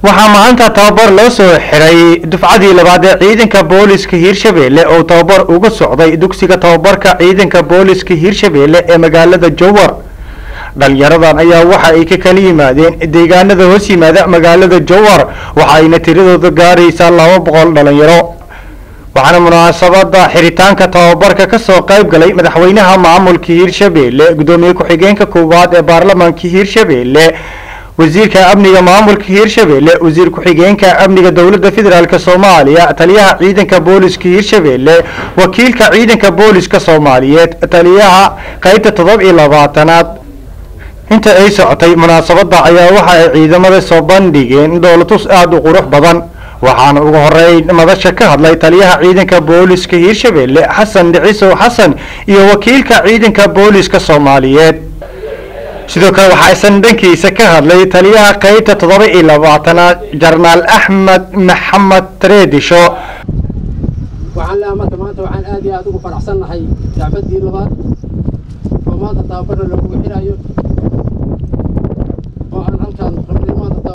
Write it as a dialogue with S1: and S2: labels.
S1: waxaa maanta tababar loo soo xiray dufcadii labaad ee ciidanka booliska Hirshabelle oo tababar uga socday dugsiga tababarka ciidanka booliska Hirshabelle ee magaalada Jowhar. dhalinyaradan ayaa waxa ay ka kala yimaadeen deegaanada hoos yimaada magaalada Jowhar waxa ayna tiradooda gaaraysaa 200 dhalinyaro. waxaana munaasabada xiritaanka tababarka ka soo qayb galay madaxweynaha maamulka Hirshabelle, gudoomiye ku-xigeenka koowaad ee baarlamaanka Hirshabelle, wasiirka amniga maamulka Hirshabelle, wasiir ku-xigeenka amniga dawladda federaalka Soomaaliya, taliyaha ciidanka booliska Hirshabelle, wakiilka ciidanka booliska Soomaaliyeed, taliyaha qaybta 27aad. inta ay socotay munaasabada ayaa waxa ay ciidamada soo bandhigeen dowladus aad u qurux badan. waxaana ugu horeyn madasha ka hadlay taliyaha ciidanka booliska Hirshabelle Xasan Dhiciso Xasan iyo wakiilka ciidanka booliska Soomaaliyeed. sidoo kale waxa aysan dhankiisa ka hadlay taliyaha qaybta 27aad Jarnaal Axmed Maxamed Treedisho.
S2: waxaan la maanta waxaan aad iyo aad ugu faraxsanahay dacwadii labaad oo maanta tababarna lagu xirayo